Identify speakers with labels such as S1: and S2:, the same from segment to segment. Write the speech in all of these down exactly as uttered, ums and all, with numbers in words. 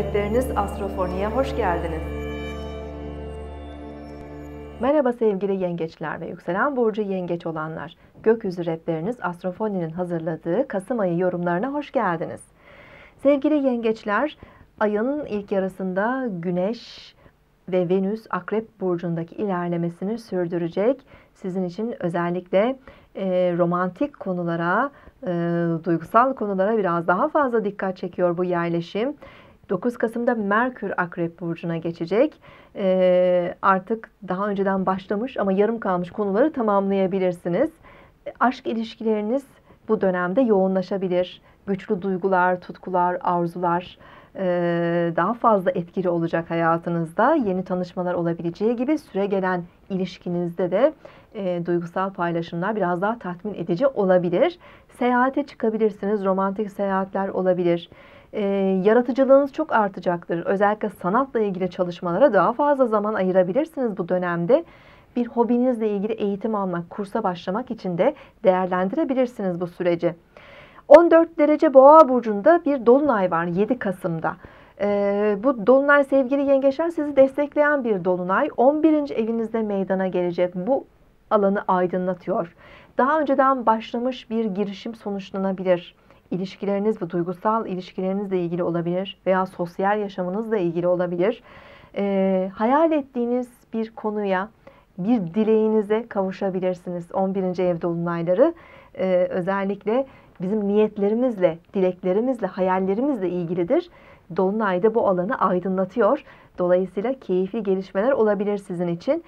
S1: rehberiniz Astrofoni'ye hoş geldiniz. Merhaba sevgili yengeçler ve yükselen burcu yengeç olanlar. Gökyüzü rehberiniz Astrofoni'nin hazırladığı Kasım ayı yorumlarına hoş geldiniz. Sevgili yengeçler, ayın ilk yarısında Güneş ve Venüs Akrep burcundaki ilerlemesini sürdürecek. Sizin için özellikle e, romantik konulara, e, duygusal konulara biraz daha fazla dikkat çekiyor bu yerleşim. dokuz Kasım'da Merkür Akrep burcuna geçecek. E, artık daha önceden başlamış ama yarım kalmış konuları tamamlayabilirsiniz. Aşk ilişkileriniz bu dönemde yoğunlaşabilir. Güçlü duygular, tutkular, arzular daha fazla etkili olacak hayatınızda. Yeni tanışmalar olabileceği gibi süre gelen ilişkinizde de e, duygusal paylaşımlar biraz daha tatmin edici olabilir. Seyahate çıkabilirsiniz. Romantik seyahatler olabilir. E, yaratıcılığınız çok artacaktır. Özellikle sanatla ilgili çalışmalara daha fazla zaman ayırabilirsiniz bu dönemde. Bir hobinizle ilgili eğitim almak, kursa başlamak için de değerlendirebilirsiniz bu süreci. on dört derece Boğa burcunda bir dolunay var yedi Kasım'da. Ee, bu dolunay sevgili yengeçler sizi destekleyen bir dolunay. on birinci evinizde meydana gelecek. Bu alanı aydınlatıyor. Daha önceden başlamış bir girişim sonuçlanabilir. İlişkileriniz ve duygusal ilişkilerinizle ilgili olabilir veya sosyal yaşamınızla ilgili olabilir. Ee, hayal ettiğiniz bir konuya, bir dileğinize kavuşabilirsiniz. on birinci ev dolunayları ee, özellikle bizim niyetlerimizle, dileklerimizle, hayallerimizle ilgilidir. Dolunay da bu alanı aydınlatıyor. Dolayısıyla keyifli gelişmeler olabilir sizin için.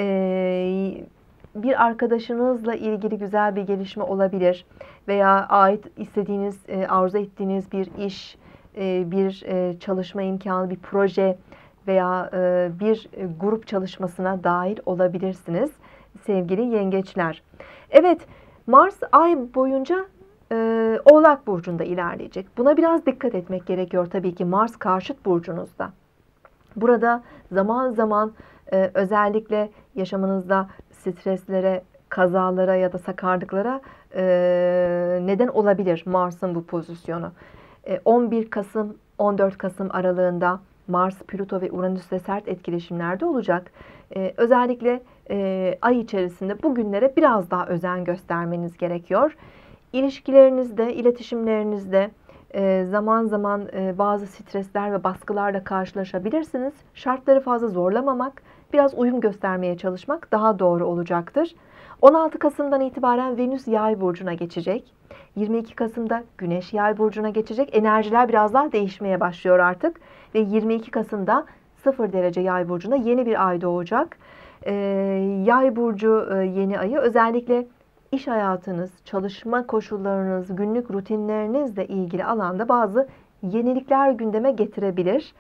S1: Ee, bir arkadaşınızla ilgili güzel bir gelişme olabilir. Veya ait istediğiniz, arzu ettiğiniz bir iş, bir çalışma imkanı, bir proje veya bir grup çalışmasına dahil olabilirsiniz sevgili yengeçler. Evet, Mars ay boyunca e, Oğlak burcunda ilerleyecek. Buna biraz dikkat etmek gerekiyor tabii ki Mars karşıt burcunuzda. Burada zaman zaman e, özellikle yaşamınızda streslere, kazalara ya da sakarlıklara e, neden olabilir Mars'ın bu pozisyonu. E, on bir Kasım on dört Kasım aralığında Mars, Plüto ve Uranüs'le sert etkileşimlerde olacak. Ee, özellikle e, ay içerisinde bugünlere biraz daha özen göstermeniz gerekiyor. İlişkilerinizde, iletişimlerinizde e, zaman zaman e, bazı stresler ve baskılarla karşılaşabilirsiniz. Şartları fazla zorlamamak, biraz uyum göstermeye çalışmak daha doğru olacaktır. on altı Kasım'dan itibaren Venüs Yay burcuna geçecek. yirmi iki Kasım'da Güneş Yay burcuna geçecek. Enerjiler biraz daha değişmeye başlıyor artık. Ve yirmi iki Kasım'da sıfır derece Yay burcuna yeni bir ay doğacak. Ee, Yay burcu e, yeni ayı özellikle iş hayatınız, çalışma koşullarınız, günlük rutinlerinizle ilgili alanda bazı yenilikler gündeme getirebilir.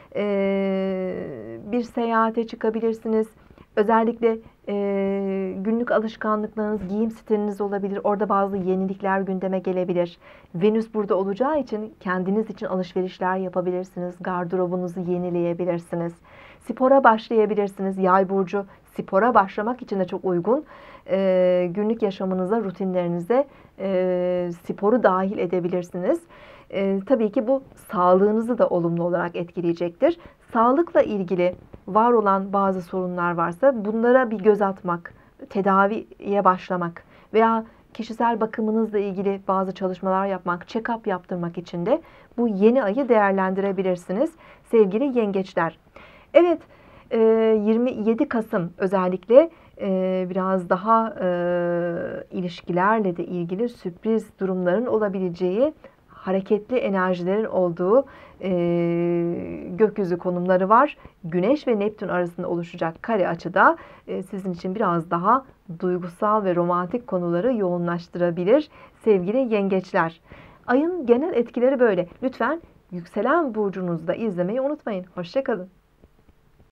S1: Ee, bir seyahate çıkabilirsiniz. Özellikle e, günlük alışkanlıklarınız, giyim stiliniz olabilir. Orada bazı yenilikler gündeme gelebilir. Venüs burada olacağı için kendiniz için alışverişler yapabilirsiniz. Gardırobunuzu yenileyebilirsiniz. Spora başlayabilirsiniz. Yay burcu spora başlamak için de çok uygun. E, günlük yaşamınıza, rutinlerinize e, sporu dahil edebilirsiniz. E, tabii ki bu sağlığınızı da olumlu olarak etkileyecektir. Sağlıkla ilgili var olan bazı sorunlar varsa bunlara bir göz atmak, tedaviye başlamak veya kişisel bakımınızla ilgili bazı çalışmalar yapmak, check-up yaptırmak için de bu yeni ayı değerlendirebilirsiniz sevgili yengeçler. Evet, yirmi yedi Kasım özellikle biraz daha ilişkilerle de ilgili sürpriz durumların olabileceği, hareketli enerjilerin olduğu e, gökyüzü konumları var. Güneş ve Neptün arasında oluşacak kare açıda e, sizin için biraz daha duygusal ve romantik konuları yoğunlaştırabilir sevgili yengeçler. Ayın genel etkileri böyle. Lütfen yükselen burcunuzda izlemeyi unutmayın. Hoşça kalın.